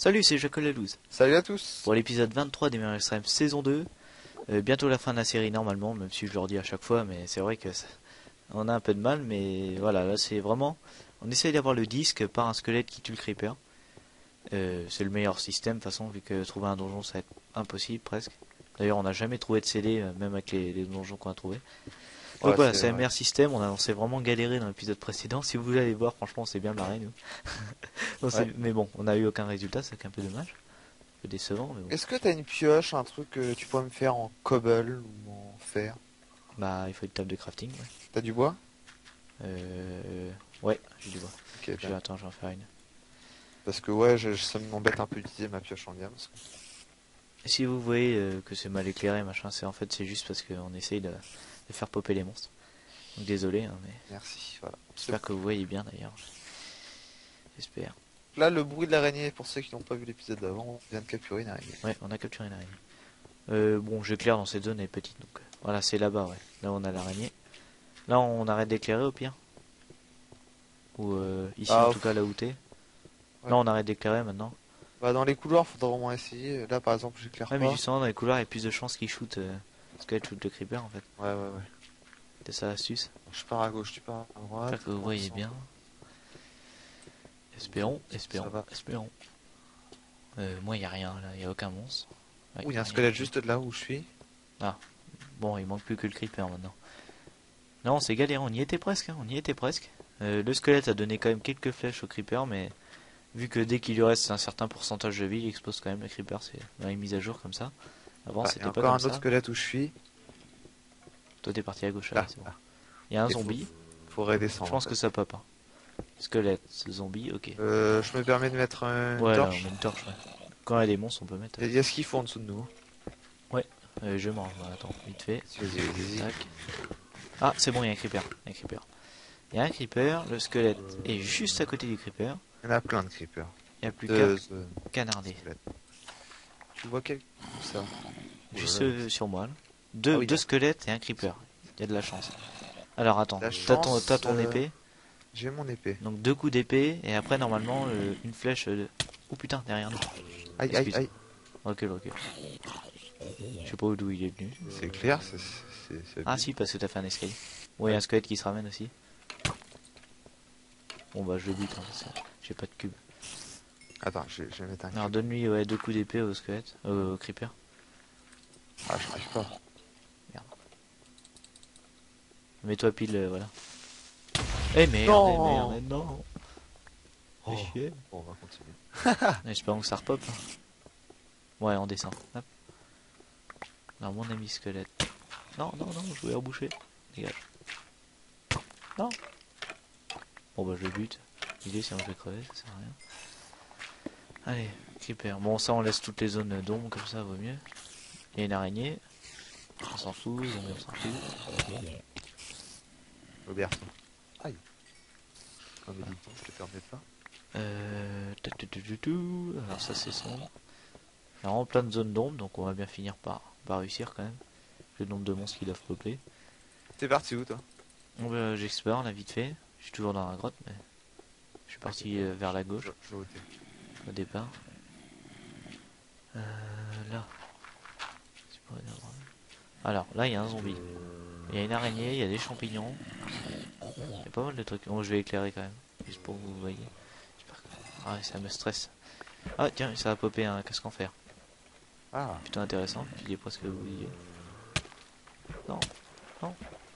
Salut, c'est Jacques Lalouse. Salut à tous. Pour l'épisode 23 des Meilleurs Extrêmes saison 2. Bientôt la fin de la série normalement, même si je le redis à chaque fois, mais c'est vrai que on a un peu de mal, mais voilà, là c'est vraiment... On essaye d'avoir le disque par un squelette qui tue le creeper. C'est le meilleur système de toute façon, vu que trouver un donjon ça va être impossible presque. D'ailleurs on n'a jamais trouvé de CD, même avec les donjons qu'on a trouvés. Donc Ouais, voilà, c'est le vrai. meilleur système, on s'est vraiment galéré dans l'épisode précédent. Si vous voulez aller voir, franchement on s'est bien marré nous. Ouais. Mais bon, on n'a eu aucun résultat, c'est un peu dommage. Un peu décevant, mais bon. Est-ce que t'as une pioche, un truc que tu pourrais me faire en cobble ou en fer? Bah il faut une table de crafting, ouais. T'as du bois? Ouais, j'ai du bois. Ok, bien. Attends, je vais en faire une. Parce que ouais, ça m'embête un peu d'utiliser ma pioche en diamant. Et si vous voyez que c'est mal éclairé, machin, c'est juste parce qu'on essaye de faire popper les monstres. Donc désolé, hein, mais Merci, voilà. j'espère que vous voyez bien d'ailleurs. J'espère. Là, le bruit de l'araignée, pour ceux qui n'ont pas vu l'épisode d'avant, on vient de capturer une araignée. Ouais, on a capturé une araignée. Bon, j'éclaire dans cette zone, elle est petite, donc voilà, c'est là-bas, ouais. Là, on a l'araignée. Là, on arrête d'éclairer au pire. Ou ici, en tout cas, là où t'es. Ouais. Là, on arrête d'éclairer maintenant. Bah, dans les couloirs, faudra vraiment essayer. Là, par exemple, j'éclaire Ouais, pas. mais justement, dans les couloirs, il y a plus de chances qu'ils shootent. Parce qu'elle shoot le creeper en fait. Ouais, ouais, ouais. C'est ça l'astuce. Je pars à gauche, tu pars à droite. J'espère que vous voyez bien. Espérons. Ça va. Moi, il n'y a rien là, il n'y a aucun monstre. Ouais, Ouh, il y a un rien. squelette juste de là où je suis. Bon, il manque plus que le creeper maintenant. Non, c'est galère, on y était presque, hein, on y était presque. Le squelette a donné quand même quelques flèches au creeper, mais vu que dès qu'il lui reste un certain pourcentage de vie, il explose quand même le creeper, c'est dans les mises à jour comme ça. Avant, Il y a c'était pas encore comme un ça. autre squelette où je suis. Toi, t'es parti à gauche, Là, là, c'est bon. là. Il y a un Et zombie, faut redescendre. je pense en fait. que ça pop. Hein. Squelette, zombie, ok. Je me permets de mettre une Ouais, là, on torche. met une torche, ouais. Quand il y a des monstres, on peut mettre... Il y a ce qu'il faut en dessous de nous. je mange, voilà, attends, vite fait. Vas-y, vas-y. Tac. Ah, c'est bon, il y a un creeper. Il y a un creeper, le squelette est juste à côté du creeper. Il y en a plein de creepers. Il n'y a plus De- qu'à canarder. squelettes. Tu vois quel ça? Juste Oulala. sur moi. Là. Ah Deux oui, là. squelettes et un creeper. Il y a de la chance. Alors attends, La t'as ton chance, épée. J'ai mon épée. Donc 2 coups d'épée et après normalement une flèche de... Oh putain, derrière nous. Aïe, aïe, Excuse. aïe. Recule. Je sais pas d'où il est venu. C'est clair, c'est Ah si, parce que t'as fait un escalier. Ouais, un squelette qui se ramène aussi. Bon bah je le bute, hein, parce que j'ai pas de cube. Attends, je vais mettre un Alors cube. donne-lui 2 coups d'épée au squelette, au creeper. Ah, j'arrive pas. Mets-toi pile, voilà. Eh merde, Non. non. Fais chier. Bon, on va continuer. Espérons que ça repop. Ouais, on descend. Hop. Alors mon ami squelette. Non, je voulais reboucher. Dégage. Non. Bon bah je le bute. L'idée sinon je vais crever, ça sert à rien. Allez, creeper. Bon ça on laisse toutes les zones d'ombre comme ça vaut mieux. Il y a une araignée. On s'en fout, zombie on s'en fout. Le berceau. Aïe. Comme dit, je te permets pas. Alors ça c'est sombre. Il y a vraiment plein de zones d'ombre, donc on va bien finir par réussir quand même. Le nombre de monstres qui doivent popper. T'es parti où toi? Bon, bah, j'explore là vite fait. Je suis toujours dans la grotte, mais je suis parti vers la gauche Je vois où t'es. au départ. Là. C'est pas énorme. Alors là il y a un zombie. Il y a une araignée, il y a des champignons. Il y a pas mal de trucs. Bon je vais éclairer quand même. Juste pour que vous voyez. J'espère que... Ah ça me stresse. Ah tiens ça va popper un casque en fer. Ah, Plutôt intéressant. Je dis pas ce que vous disiez. Non. Bon,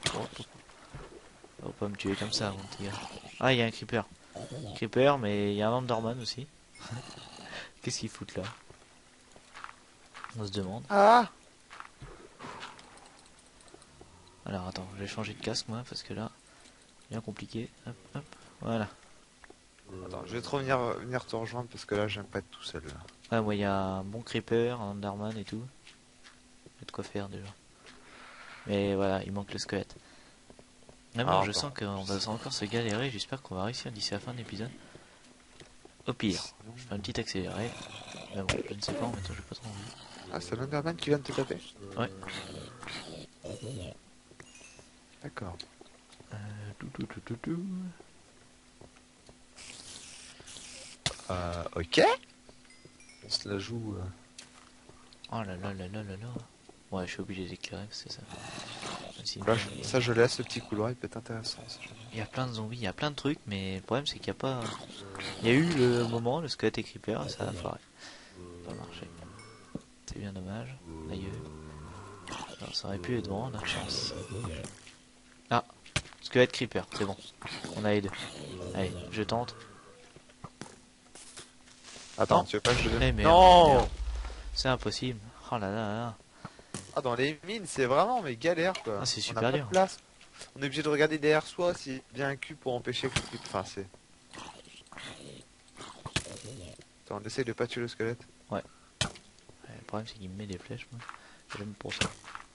faut pas me tuer comme ça mon petit gars. Ah il y a un creeper. Creeper mais il y a un Enderman aussi. Qu'est-ce qu'ils foutent là? On se demande. ah. Alors attends, je vais changer de casque moi parce que là, bien compliqué. Hop, voilà. Attends, je vais venir te rejoindre parce que là j'aime pas être tout seul là. Ah moi il y a un bon creeper, un Enderman et tout. Il y a de quoi faire déjà. Mais voilà, il manque le squelette. Vraiment, je sens qu'on va encore se galérer. J'espère qu'on va réussir d'ici la fin de l'épisode. Au pire, je fais un petit accéléré. Mais bon, je ne sais pas, en même temps, j'ai pas trop envie. Ah, c'est l'Underman qui vient de te taper? Ouais. D'accord. Ok. On se la joue. Oh là là là là là là. Ouais, je suis obligé d'éclairer, c'est ça. Même si- Là, ça, je laisse. Le petit couloir, il peut être intéressant. Il y a plein de zombies, il y a plein de trucs, mais le problème c'est qu'il n'y a pas. Il y a eu le moment, le squelette et creeper, ça a foiré. Ça a pas marché. C'est bien dommage. Aïe. Alors, ça aurait pu être bon, notre chance. Ah, squelette creeper, c'est bon. On a les deux. Allez, je tente. Attends, Non. tu veux pas que je le donne? Eh merde, Non merde. C'est impossible. Oh là là là. Ah, dans les mines, c'est vraiment mais galère quoi. Ah, c'est On n'a super pas dur. de place. On est obligé de regarder derrière soi s'il y a bien un cul pour empêcher que le truc. Enfin, c'est. Attends, on essaye de pas tuer le squelette. Ouais, le problème c'est qu'il me met des flèches, moi. J'aime pour ça.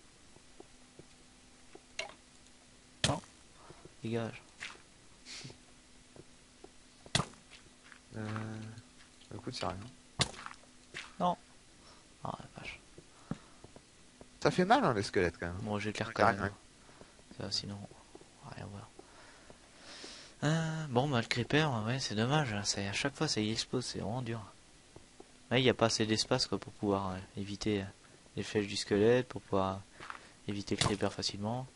Non, dégage. Écoute, c'est rien. Non. Ah la vache. Ça fait mal, hein, les squelettes quand même. Bon, j'éclaire Ouais, quand même. carrément. Ça, sinon, on va rien voir. Bon, bah le creeper, ouais, c'est dommage. Hein, à chaque fois, ça y explose, c'est vraiment dur. Ouais, il n'y a pas assez d'espace quoi, pour pouvoir éviter les flèches du squelette, pour pouvoir éviter le creeper facilement.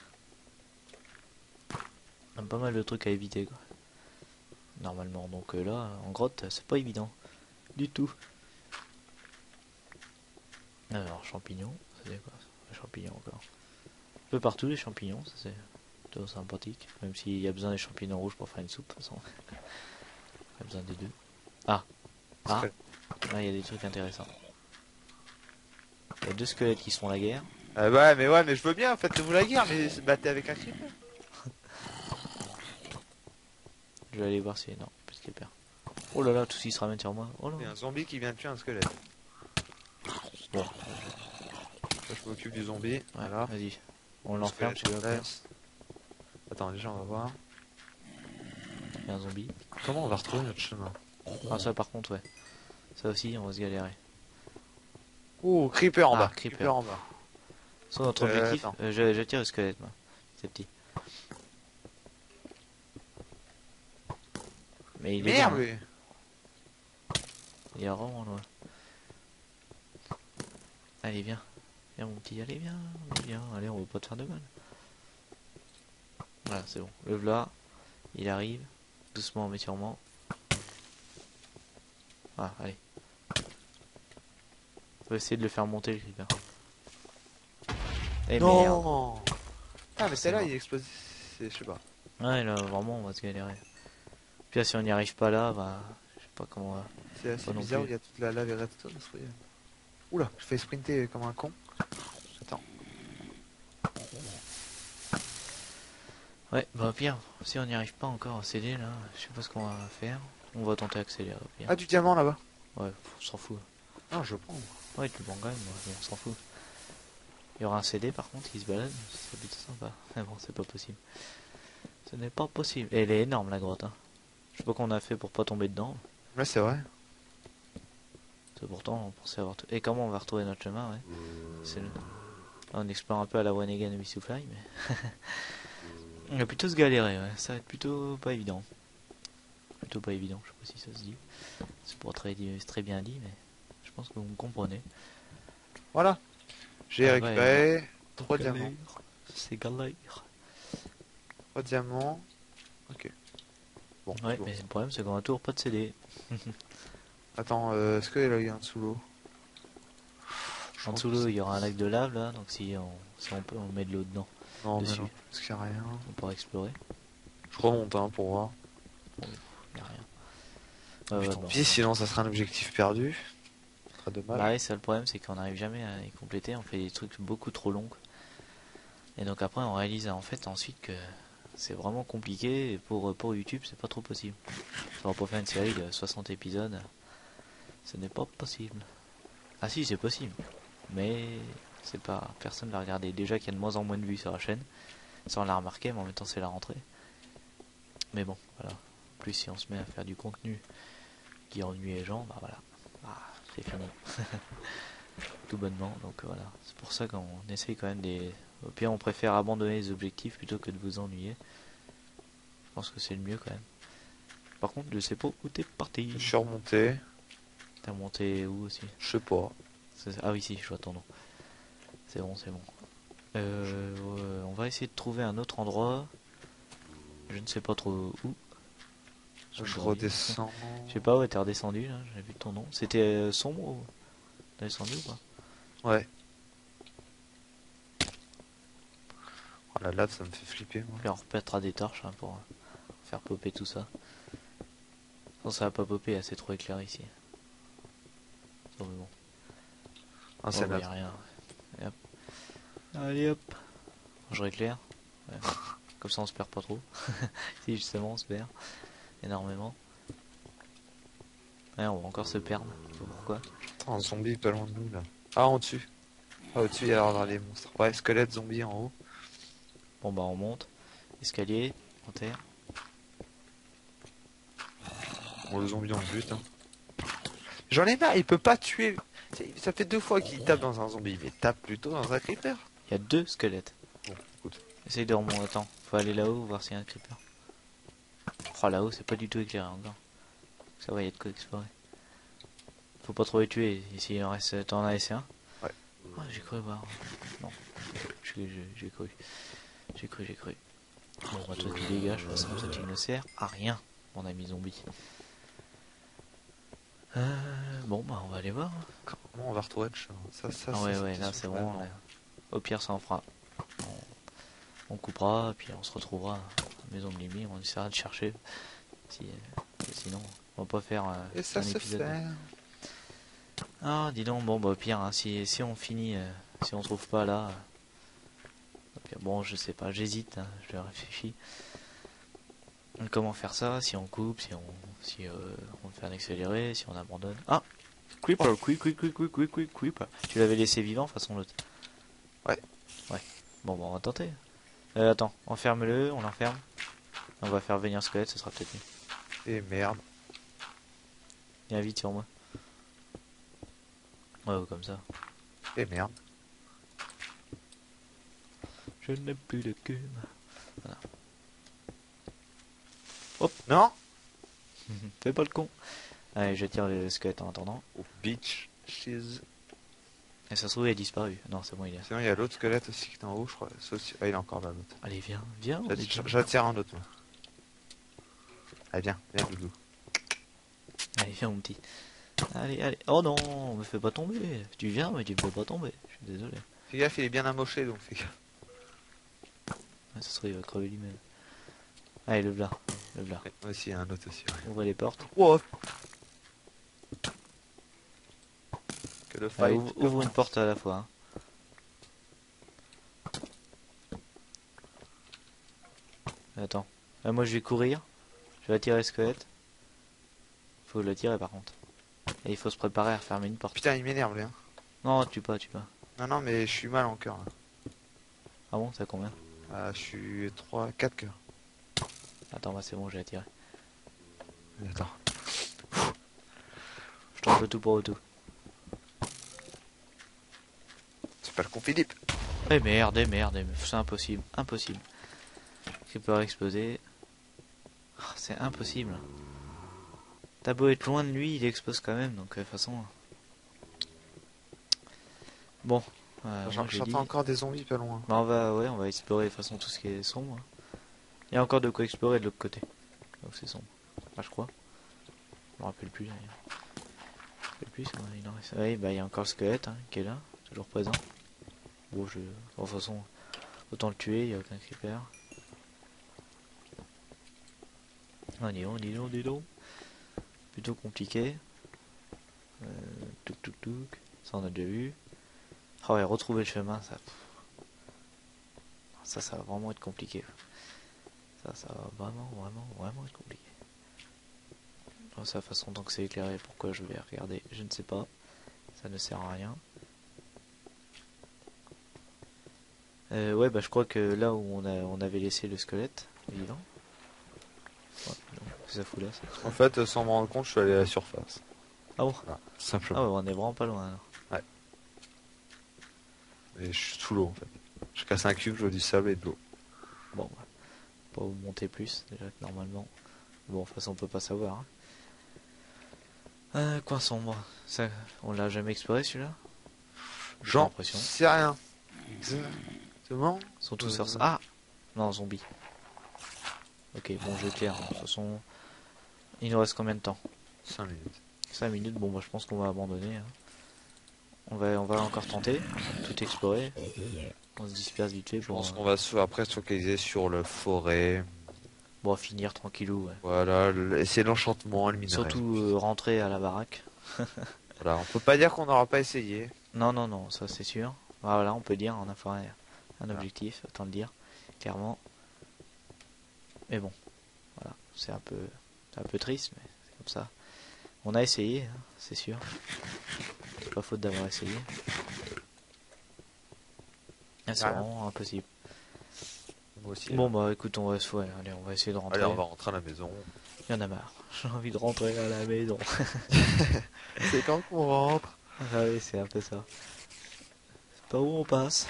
Il y a pas mal de trucs à éviter quoi. Normalement, donc là, en grotte, c'est pas évident. Du tout. Alors, champignons, c'est quoi ça? Les champignons encore. Un peu partout les champignons, ça c'est plutôt sympathique. Même s'il y a besoin des champignons rouges pour faire une soupe, de toute façon. Il y a besoin des deux. Ah, ah, là il y a des trucs intéressants. Il y a deux squelettes qui se font la guerre. Ouais, mais je veux bien, faites-vous la guerre, mais se battez avec un creeper. Je vais aller voir si... Non, plus de creeper. Oh là là, tout s'y se ramène sur moi. Oh là. Il y a un zombie qui vient de tuer un squelette. Bon, Là, je m'occupe du zombie. ouais, Voilà. vas-y. On l'enferme, Squelette, celui-là. je laisse. Attends, déjà, on va voir. Il y a un zombie. Comment on va retrouver notre chemin? Ah ça par contre, ouais. Ça aussi, on va se galérer. Oh, creeper en Ah, bas. creeper. En bas. Sur notre objectif, attends. j'attire le squelette, moi. C'est petit. Mais il est Merde, loin, hein. lui. Il est vraiment loin. Allez, viens. Viens, mon petit. Allez, viens. Viens. Allez, on veut pas te faire de mal. Voilà, c'est bon. Le v'là. Il arrive. Doucement, mais sûrement. Ah, allez. On va essayer de le faire monter, le creeper. Eh merde. Non. Ah, mais C'est celle-là, mort. il explose. Je sais pas. Ouais, là, vraiment, on va se galérer. Puis là, si on n'y arrive pas là, bah... Je sais pas comment... C'est assez Pas non bizarre, plus. il y a toute la lave et redstone. Oula, je fais sprinter comme un con. Attends. Ouais, bah pire, si on n'y arrive pas encore à accéder là, je sais pas ce qu'on va faire. On va tenter d'accéder au pire. Ah, du diamant là-bas. Ouais, on s'en fout. Non, je prends. Ouais, tu le prends quand même, mais on s'en fout. Il y aura un CD par contre qui se balade, c'est plutôt sympa. Mais bon, c'est pas possible. Ce n'est pas possible. Et elle est énorme la grotte, hein. Je sais pas qu'on a fait pour pas tomber dedans. Ouais, c'est vrai. C'est pourtant, on pensait avoir tout. Et comment on va retrouver notre chemin, ouais. C'est le... Là, on explore un peu à la One Again et Fly, mais... on va plutôt se galérer, ouais. Ça va être plutôt pas évident. Plutôt pas évident, je sais pas si ça se dit. C'est pas très bien dit, mais je pense que vous me comprenez. Voilà. J'ai Ah, récupéré 3 diamants. C'est galère. 3 diamants. Ok. Bon, Ouais, c'est bon. mais le problème c'est qu'on a toujours pas de CD. Attends, est-ce qu'il y a un dessous l'eau? En dessous l'eau, il y aura un lac de lave là, donc si on peut, on met de l'eau dedans. Non, mais dessus. non, parce qu'il n'y a rien. On pourra explorer. Je remonte hein, pour voir. Il n'y a rien. Puis Ouais, tant bon. pis, sinon ça sera un objectif perdu. Ce sera dommage. Bah ouais, c'est le problème, c'est qu'on n'arrive jamais à les compléter. On fait des trucs beaucoup trop longs. Et donc après, on réalise en fait ensuite que c'est vraiment compliqué. Et pour YouTube, c'est pas trop possible. On va pas faire une série de 60 épisodes. Ce n'est pas possible. Ah si, c'est possible. Mais c'est pas... Personne l'a regardé. Déjà qu'il y a de moins en moins de vues sur la chaîne. Ça, on l'a remarqué, mais en même temps, c'est la rentrée. Mais bon, voilà. En plus, si on se met à faire du contenu qui ennuie les gens, bah voilà. Ah, c'est fini. Tout bonnement. Donc voilà. C'est pour ça qu'on essaye quand même des... Au pire, on préfère abandonner les objectifs plutôt que de vous ennuyer. Je pense que c'est le mieux quand même. Par contre, je sais pas où t'es parti. Je suis remonté. T'as monté où aussi? Je sais pas. Ah oui, si, je vois ton nom. C'est bon, c'est bon. On va essayer de trouver un autre endroit. Je ne sais pas trop où. Je redescends. Je sais pas, ouais, t'es redescendu là, j'ai vu ton nom. C'était sombre ou t'as descendu ou pas? Ouais. Oh, la lave, ça me fait flipper, moi. Puis on repètera des torches hein, pour faire popper tout ça. Non, ça va pas popper, c'est trop éclairé ici. Oh, mais bon. Ah, On c'est voit là. rien. Et hop. Allez hop. Je rééclaire. Ouais. Comme ça on se perd pas trop. Si justement on se perd énormément. Ouais, on va encore se perdre. Je sais pas pourquoi. Attends, un zombie pas loin de nous, là. Ah, en dessus. Ah, au-dessus, il y a l'air d'avoir des monstres. Ouais, squelette, zombie en haut. Bon bah on monte. Escalier, en terre. Bon, le zombie, on le bute, hein. J'en ai marre, il peut pas tuer. Ça fait 2 fois qu'il tape dans un zombie, mais tape plutôt dans un creeper. Il y a 2 squelettes. Bon, écoute. Essaye de remonter. Attends, faut aller là-haut voir s'il y a un creeper. Oh là-haut c'est pas du tout éclairé encore. Ça va, il y a de quoi explorer. Faut pas trop les tuer. Ici il en reste. T'en as laissé un? Ouais. Ah, j'ai cru voir. Non. J'ai cru. J'ai cru. Bon bah toi tu dégages, de toute façon ça tu ne sert à rien, mon ami zombie. Bon bah on va aller voir. Comment on va retrouver le chat? Ah ouais, là c'est bon. Là. Au pire ça en fera. On coupera, puis on se retrouvera à la maison de Limi, on essaiera de chercher. Sinon, on va pas faire Et ça un se épisode. fait. Ah, dis donc, bon bah au pire, hein, si on finit, si on trouve pas là. Au pire, bon, je sais pas, j'hésite, hein, je réfléchis. Comment faire ça, si on coupe, si on fait un accéléré, si on abandonne. Ah, Creeper, Creeper. Tu l'avais laissé vivant, de toute façon l'autre. Ouais. Ouais. Bon, bah on va tenter. Attends, enferme-le, on l'enferme. On va faire venir squelette, ce sera peut-être mieux. Et merde. Viens vite sur moi. Ouais, comme ça. Et merde. Je n'ai plus de cume. Voilà. Hop, non. Fais pas le con. Allez, je tire le squelette en attendant. Oh, bitch. Cheese. Et ça se trouve, il a disparu. Non, c'est bon, il est là. Sinon, il y a l'autre squelette aussi qui est en haut, je crois. Ah, il est encore là, l'autre. Allez, viens. J'attire un autre, moi. Allez, viens, Doudou. Allez, viens, mon petit. Allez. Oh non, me fais pas tomber. Tu viens, mais tu me fais pas tomber. Je suis désolé. Fais gaffe, il est bien amoché, donc fais gaffe. Ça se trouve, il va crever lui-même. Allez, le blas. Ouais, moi aussi, il y a un autre aussi. Ouais. Ouvrez les portes. Wow. Que le Allez, fight. ouvre une porte à la fois. Hein. Attends. Moi, je vais courir. Je vais attirer le squelette. Faut le tirer, par contre. Et il faut se préparer à refermer une porte. Putain, il m'énerve, lui. Hein. Non, tu pas. Non, mais je suis mal en cœur, là. Ah bon, ça combien? Je suis 4 cœurs. Attends, bah c'est bon, j'ai attiré. Attends. Je tente le tout pour le tout. C'est pas le con Philippe. Merde, c'est impossible. Creeper explosé. Oh, c'est impossible. T'as beau être loin de lui, il explose quand même, donc de toute façon... Bon, J'entends encore des zombies pas loin. Bah on va explorer de toute façon tout ce qui est sombre. Il y a encore de quoi explorer de l'autre côté. Donc c'est sombre. Enfin, je crois. Je me rappelle plus d'ailleurs. Je me rappelle plus il en reste. Oui, bah il y a encore le squelette hein, qui est là, toujours présent. Bon, de toute façon, autant le tuer, il n'y a aucun creeper. Ah, dis donc. Plutôt compliqué. Touk. Ça on a déjà vu. Ah ouais, retrouver le chemin, ça va vraiment être compliqué. Ça va vraiment être compliqué. De sa façon tant que c'est éclairé, pourquoi je vais regarder, je ne sais pas. Ça ne sert à rien. Ouais, bah je crois que là où on avait laissé le squelette, vivant. Ouais, ça fout là, ça. En fait, sans me rendre compte, je suis allé à la surface. Ah bon? Voilà, Ah simplement. ouais, on est vraiment pas loin alors. Ouais. Et je suis sous l'eau en fait. Je casse un cube, je vois du sable et de l'eau. Bon, bah, pas vous monter plus, déjà que normalement. Bon, de toute façon, on peut pas savoir. Hein. Coin sombre. Ça, on l'a jamais exploré celui-là? J'ai J'en l'impression. sais rien. Exactement. Ils sont tous sur ça. Ah! Non, zombie. Ok, bon, je clair. De toute façon, il nous reste combien de temps? 5 minutes. 5 minutes. Bon, bah, je pense qu'on va abandonner. Hein. On va encore tenter. Tout explorer. On se disperse vite fait Je pour, pense qu'on va après se focaliser sur le forêt. bon, finir tranquillou. Ouais. Voilà, essayer l'enchantement, le minerai. Surtout rentrer à la baraque. Voilà, on peut pas dire qu'on n'aura pas essayé. Non, non, non, ça c'est sûr. Voilà, on peut dire, on a fait un Voilà. objectif, autant le dire, clairement. Mais bon, voilà, c'est un peu triste, mais c'est comme ça. On a essayé, hein, c'est sûr. C'est pas faute d'avoir essayé. Ah, c'est Rien. vraiment impossible. Moi aussi. Bon bah écoute, ouais, allez, on va essayer de rentrer. Allez, on va rentrer à la maison. Il y en a marre. J'ai envie de rentrer à la maison. C'est quand qu'on rentre? Ah oui, c'est un peu ça. C'est pas où on passe.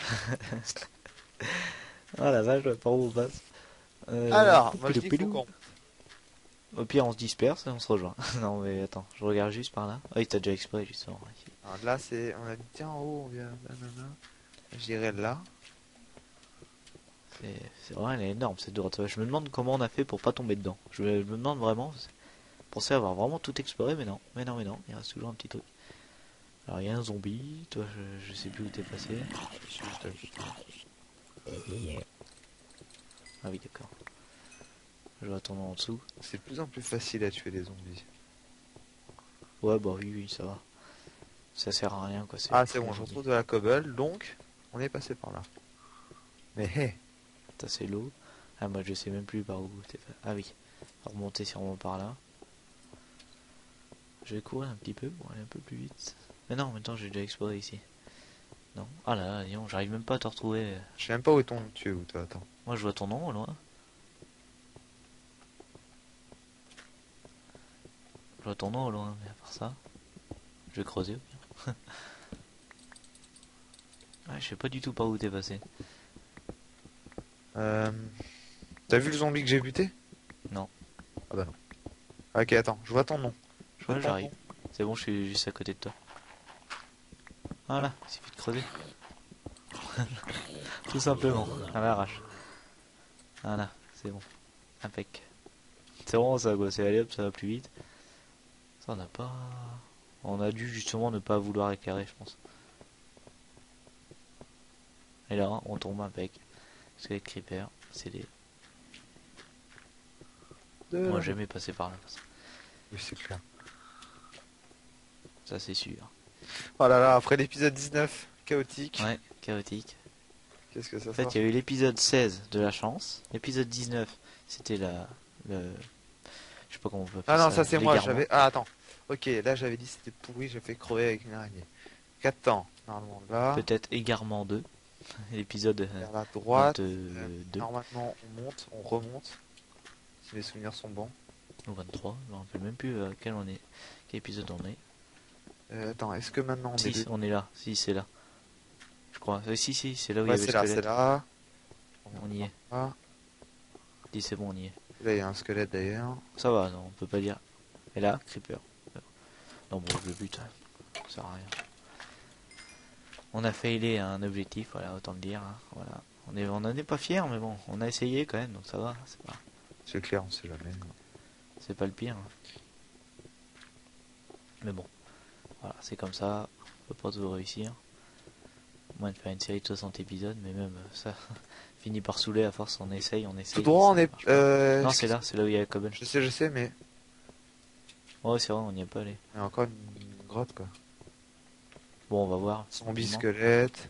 Ah la vache, pas où on passe. Alors, moi je dis Poupidou. qu'on... Au pire, on se disperse et on se rejoint. Non, mais attends, je regarde juste par là. Ah oui, t'as déjà exprès, justement. Ici. Alors, là, c'est... On a dit, tiens, en haut, on vient... Nanana. J'irai là. C'est vrai, elle est énorme cette droite. Je me demande comment on a fait pour pas tomber dedans. Je me demande vraiment. Pensais avoir vraiment tout exploré, mais non. Mais non, il reste toujours un petit truc. Alors, il y a un zombie. Toi, je sais plus où t'es passé. Je suis juste à côté. Ah oui, d'accord. Je vais attendre en dessous. C'est de plus en plus facile à tuer les zombies. Ouais, bah oui, ça va. Ça sert à rien, quoi. Ah, c'est bon, je retrouve de la cobble, donc on est passé par là. Mais hé, Ça, c'est l'eau. Ah, moi, je sais même plus par où t'es fait. Ah oui. Faut remonter sûrement par là. Je vais courir un petit peu pour aller un peu plus vite. Mais non, maintenant, j'ai déjà exploré ici. Non. Ah là, non, j'arrive même pas à te retrouver. je sais même pas où est ton... Tu es où, toi, attends. Moi, je vois ton nom au loin. Je vois ton nom au loin, mais à part ça, je vais creuser au pire. Ouais, je sais pas du tout par où t'es passé. T'as vu le zombie que j'ai buté? Non. Ah bah non. Ok, attends, je vois ton nom. Je vois Ouais, ton j'arrive. nom. C'est bon, je suis juste à côté de toi. Voilà, il suffit de creuser. Tout simplement, à l'arrache. Voilà, c'est bon. Impec. C'est vraiment ça, quoi. C'est allé hop, ça va plus vite. Ça, on n'a pas... On a dû justement ne pas vouloir éclairer, je pense. Et là, on tombe impec. Parce que les creepers, c'est des... Moi, jamais passé par là. Oui, c'est clair. Ça, c'est sûr. Oh là là, après l'épisode 19, chaotique. Ouais, chaotique. Qu'est-ce que ça En fait, sort? il y a eu l'épisode 16 de la chance. L'épisode 19, c'était le... Je sais pas comment on peut Ah appeler non, ça. ça c'est moi, l'égarement. j'avais... Ah attends. Ok, là j'avais dit c'était pourri, j'ai fait crever avec une araignée. 4 temps, normalement là. Peut-être égarement 2. L'épisode Vers la droite. 22 Normalement on monte, on remonte. Si mes souvenirs sont bons. ou 23. Je me rappelle même plus quel épisode on est. Attends, est-ce que maintenant on est... Si, on est là. Si, c'est là. Je crois. Si, c'est là où il y Ouais, avait le c'est là, squelette. c'est là. On y est. Ah, Si, c'est bon, on y est. là il y a un squelette d'ailleurs. Ça va, non, on peut pas dire. Et là, creeper. Non, bon, je le bute. Ça sert à rien. On a failé un objectif, voilà, autant le dire. Hein, voilà. On en est pas fiers, mais bon, on a essayé quand même, donc ça va. C'est clair, on sait jamais. C'est pas le pire. Hein. Mais bon, voilà, c'est comme ça. On peut pas tout réussir. Moins de faire une série de 60 épisodes, mais même ça finit par saouler à force. On essaye. Tout droit, on est... Non, c'est là où il y a la cobble. Je sais, mais... Ouais, c'est vrai, on n'y est pas allé. Il y a encore une grotte quoi. Bon, on va voir. Zombie squelette.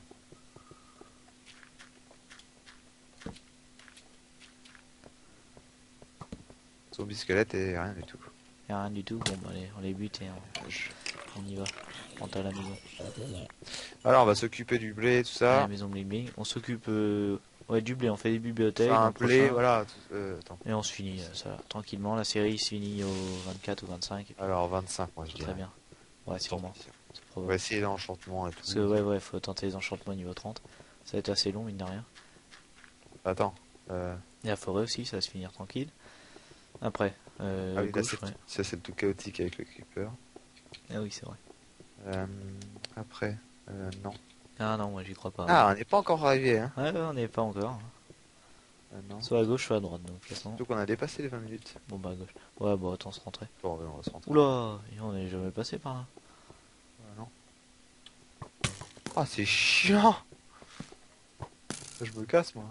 Zombie squelette et rien du tout. Y a rien du tout. Bon, bah allez, on les bute et on y va. On rentre à la maison. Alors on va s'occuper du blé, tout À la ça. maison bling bling. On s'occupe ouais, du blé. On fait des bibliothèques. Enfin, dans un le blé, prochain. voilà. Attends. Et on se finit ça tranquillement. La série se finit au 24 ou 25. Et puis, Alors 25 moi je dirais. très bien. Ouais, sûrement. C'est On probable. va essayer l'enchantement et tout. Parce que ouais, faut tenter les enchantements niveau 30. Ça va être assez long, mine de rien. Attends. Et la forêt aussi, ça va se finir tranquille. Après, Ah oui, là, gauche, ouais. ça c'est le tout chaotique avec le creeper. Ah oui, c'est vrai. Après, non. Ah non, moi j'y crois pas. Ah, on n'est pas encore arrivé, hein. Ouais, on n'y est pas encore. Non. Soit à gauche, soit à droite, donc de toute façon. Surtout qu'on a dépassé les 20 minutes. Bon bah à gauche. Ouais, bah autant se rentrer. Bon, ouais, on va se rentrer. Oula, et on est jamais passé par là. Non. Ah, c'est chiant. Je me casse, moi.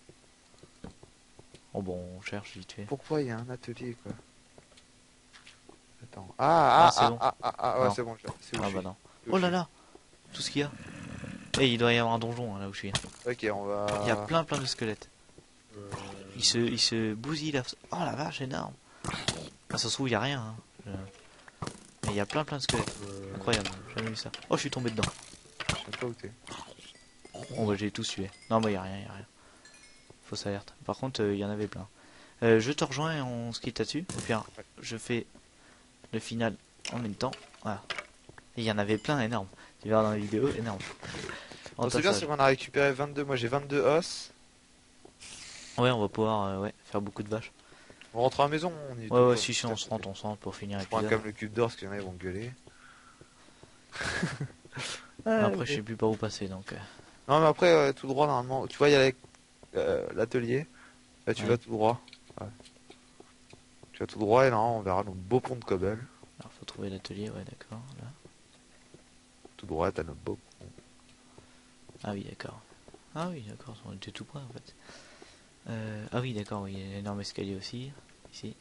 Oh bon, on cherche vite fait. Pourquoi il y a un atelier, quoi? Attends. c'est bon. Ouais, Non. c'est bon. C'est où Ah je bah suis. non. C'est où Oh je là suis. là, tout ce qu'il y a. Et il doit y avoir un donjon hein, là où je suis. Ok, on va... Il y a plein de squelettes. Euh, Il se bousille là. Oh la vache, énorme. Ah, ça se trouve, il y a rien. Hein. Mais il y a plein de squelettes. Incroyable, j'ai jamais vu ça. Oh, je suis tombé dedans. Je sais pas où t'es. Bon bah j'ai tous tué. Non bah il y a rien. Fausse alerte. Par contre, il y en avait plein. Je te rejoins et on se quitte là-dessus. Et puis je fais le final en même temps. Voilà. Et il y en avait plein, énorme. Tu verras dans la vidéo, énorme. Bon, c'est bien si on a récupéré 22. Moi, j'ai 22 os. Ouais, on va pouvoir faire beaucoup de vaches. On rentre à la maison, on est... Ouais, si, on se rentre pour finir Je prends l'épisode. quand même le cube d'or, parce qu'il y en a, ils vont gueuler. Après, je sais plus par où passer, donc... Non, mais après, tout droit, normalement... Tu vois, il y a l'atelier. Là, tu Ouais. vas tout droit. Ouais. Tu vas tout droit, et normalement, on verra notre beau pont de cobble. Alors, faut trouver l'atelier, ouais, d'accord. Là. Tout droit, t'as notre beau pont. Ah oui, d'accord. Ah oui, d'accord, on était tout près, en fait. Ah oui, d'accord, oui, il y a un énorme escalier aussi. Ici.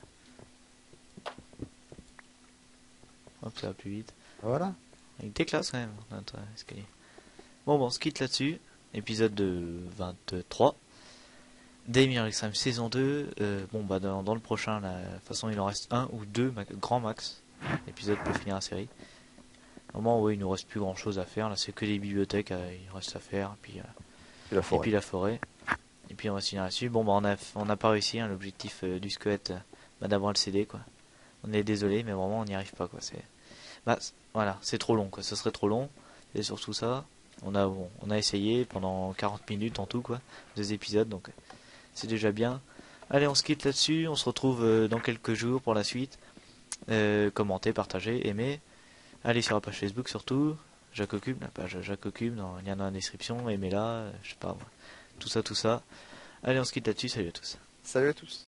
Hop, ça va plus vite. Voilà. Il était classe, quand même, notre escalier. Bon, on se quitte là-dessus. Épisode de 23. Damien Extreme saison 2. Bon, bah, dans le prochain, là, de toute façon, il en reste un ou deux, grand max. Épisode pour finir la série. Normalement, ouais, il nous reste plus grand chose à faire. Là, c'est que les bibliothèques, il reste à faire. Et puis, Et puis la forêt. Et puis, on va finir là-dessus. Bon, bah, on n'a pas réussi, hein, l'objectif du squelette, d'avoir le CD, quoi. On est désolé, mais vraiment, on n'y arrive pas, quoi. Voilà, c'est trop long, quoi. Ce serait trop long. Et surtout ça. On a essayé pendant 40 minutes en tout, quoi. 2 épisodes, donc c'est déjà bien. Allez, on se quitte là-dessus. On se retrouve dans quelques jours pour la suite. Commentez, partagez, aimez. Allez sur la page Facebook surtout. Jacques Occupe, la page Jacques Occupe, il y en a dans la description. Aimez-la, je sais pas, tout ça. Allez, on se quitte là-dessus. Salut à tous. Salut à tous.